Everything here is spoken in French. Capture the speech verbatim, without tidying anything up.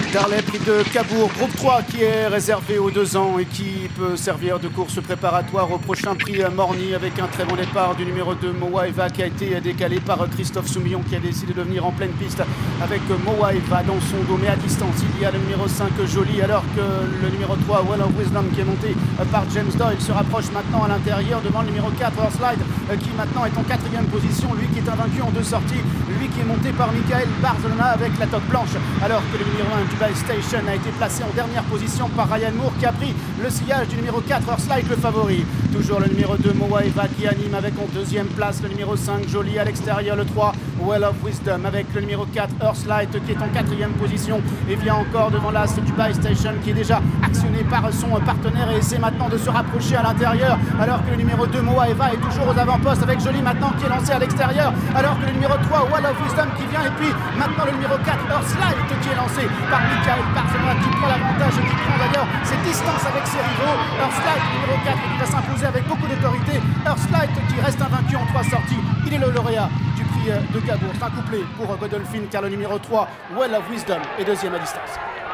Darley, prix de Cabourg, groupe trois qui est réservé aux deux ans et qui peut servir de course préparatoire au prochain prix Morny avec un très bon départ du numéro deux Moaeva qui a été décalé par Christophe Soumillon qui a décidé de venir en pleine piste avec Moaeva dans son dos, mais à distance il y a le numéro cinq Jolie alors que le numéro trois Well of Wisdom qui est monté par James Doyle se rapproche maintenant à l'intérieur devant le numéro quatre Slide qui maintenant est en quatrième position, lui qui est invaincu en deux sorties, lui qui est monté par Michael Barzolona avec la toque blanche alors que le numéro un Dubai Station a été placé en dernière position par Ryan Moore qui a pris le sillage du numéro quatre Slide le favori. Toujours le numéro deux Moaeva qui anime avec en deuxième place le numéro cinq Jolie, à l'extérieur le trois Well of Wisdom avec le numéro quatre Earthlight qui est en quatrième position et vient encore devant l'as Dubai Station qui est déjà actionné par son partenaire et essaie maintenant de se rapprocher à l'intérieur alors que le numéro deux Moaeva est toujours aux avant-postes avec Jolie maintenant qui est lancé à l'extérieur alors que le numéro trois Well of Wisdom qui vient et puis maintenant le numéro quatre Earthlight qui est lancé par Michael Barzolona qui prend l'avantage et qui prend d'ailleurs ses distances avec ses rivaux. Earthlight numéro quatre qui va s'imposer avec beaucoup d'autorité. Earthlight qui reste invaincu en trois sorties. Il est le lauréat du prix de Cabourg. C'est un couplet pour Godolphin car le numéro trois Well of Wisdom est deuxième à distance.